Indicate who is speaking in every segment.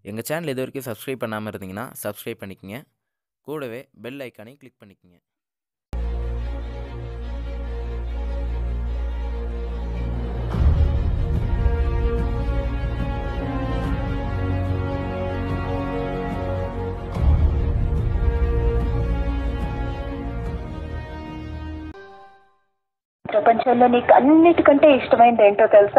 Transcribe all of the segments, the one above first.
Speaker 1: எங்கள் சேனல் இது வரைக்கும் சப்ஸ்கிரைப் பண்ணாமல் இருந்தீங்கன்னா சப்ஸ்கிரைப் பண்ணிக்கங்க. கூடவே பெல் ஐக்கானையும் கிளிக் பண்ணிக்கங்க.
Speaker 2: ప్రపంచంలో నీకు అన్నిటికంటే ఇష్టమైనది ఏంటో తెలుసా?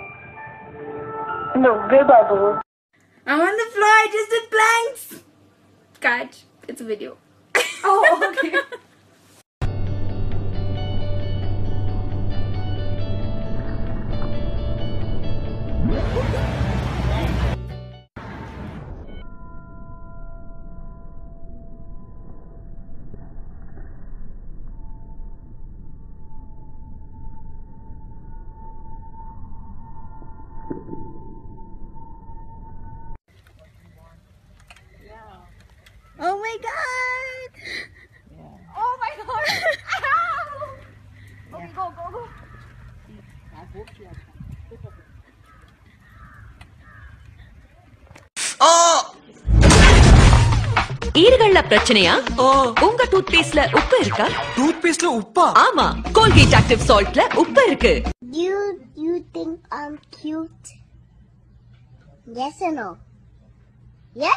Speaker 2: నువ్వే బాబు.
Speaker 3: I'm on the floor. I just did planks. Catch. It's a video. Oh, okay. Oh my god! Yeah. Oh my god! Ow! Okay, go.
Speaker 4: ஈறுகள்ல பிரச்சனையா? உங்க டூத்பேஸ்ட்ல உப்பு இருக்கா?
Speaker 5: டூத்பேஸ்ட்ல உப்பா?
Speaker 4: ஆமா, கோல்கேட் ஆக்டிவ் சால்ட்ல உப்பு இருக்கு.
Speaker 6: You think I'm cute? Yes or no? Yes?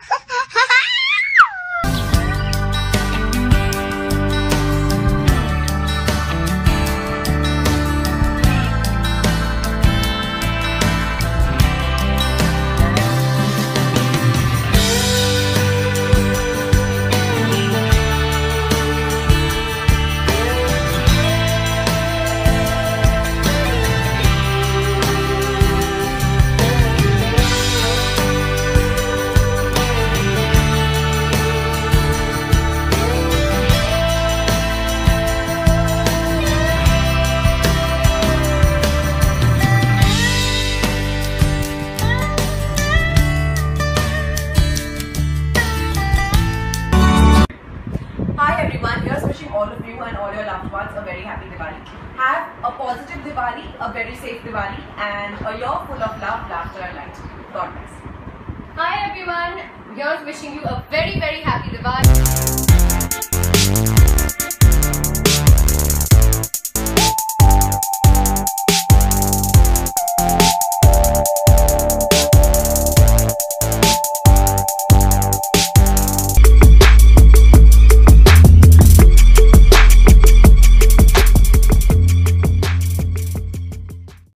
Speaker 3: Hi everyone, here's wishing all of you and all your loved ones a very happy Diwali. Have a positive Diwali, a very safe Diwali, and a year full of love, laughter and light. God bless.
Speaker 7: Hi everyone, here's wishing you a very happy Diwali.